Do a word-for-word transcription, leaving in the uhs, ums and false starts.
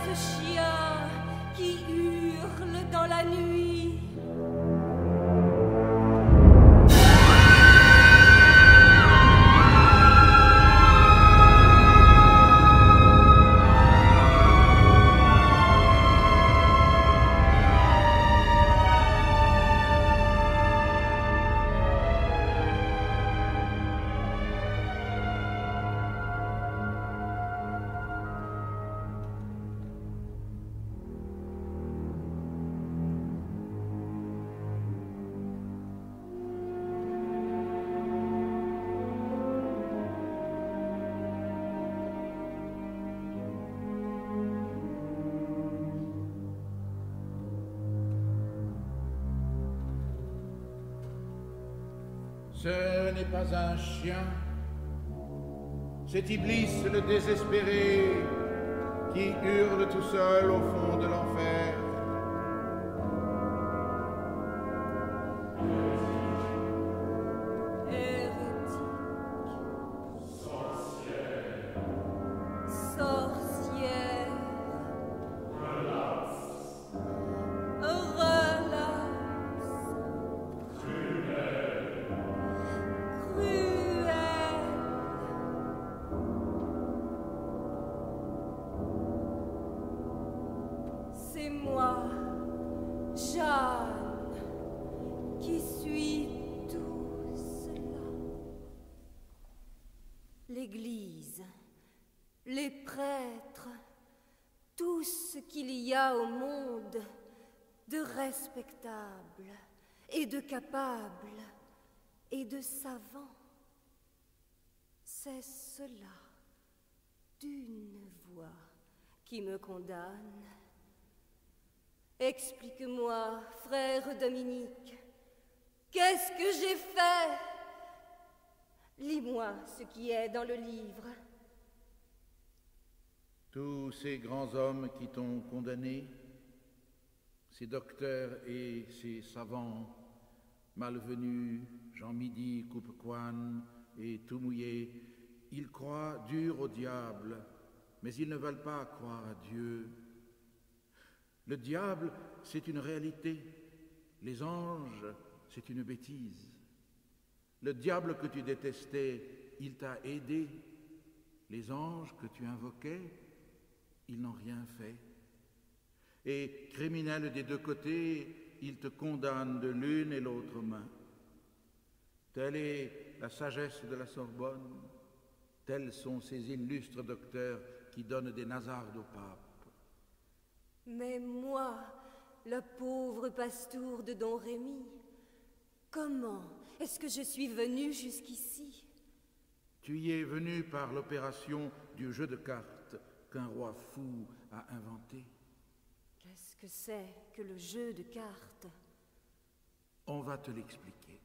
ce chien qui hurle dans la nuit? Ce n'est pas un chien, c'est Iblis le désespéré qui hurle tout seul au fond de l'enfer. C'est moi, Jeanne, qui suis tout cela. L'Église, les prêtres, tout ce qu'il y a au monde de respectable et de capable et de savant, c'est cela d'une voix qui me condamne. Explique-moi, frère Dominique, qu'est-ce que j'ai fait? Lis-moi ce qui est dans le livre. Tous ces grands hommes qui t'ont condamné, ces docteurs et ces savants, malvenus, Jean Midi, Coupecoine et tout mouillé, ils croient dur au diable, mais ils ne veulent pas croire à Dieu. Le diable, c'est une réalité. Les anges, c'est une bêtise. Le diable que tu détestais, il t'a aidé. Les anges que tu invoquais, ils n'ont rien fait. Et criminel des deux côtés, ils te condamnent de l'une et l'autre main. Telle est la sagesse de la Sorbonne. Tels sont ces illustres docteurs qui donnent des nasardes au pape. Mais moi, la pauvre pastoure de Don Rémy, comment est-ce que je suis venue jusqu'ici? Tu y es venu par l'opération du jeu de cartes qu'un roi fou a inventé. Qu'est-ce que c'est que le jeu de cartes? On va te l'expliquer.